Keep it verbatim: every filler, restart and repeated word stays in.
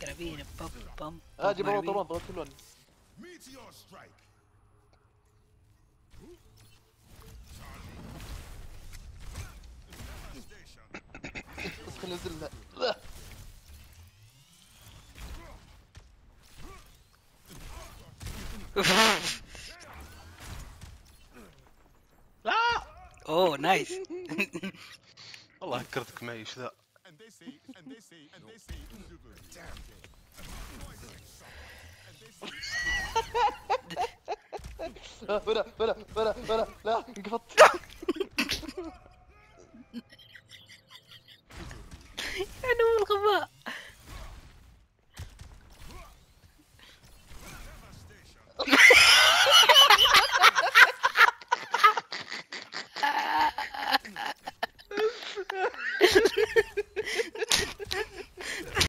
كرابين بام بام. هاجي بابا طبعا ضغط كلهم. بس خلينا ننزل. لا لا اوه نايس. والله هكرتك معي ايش ذا. بلا بلا بلا بلا لا انقفضت.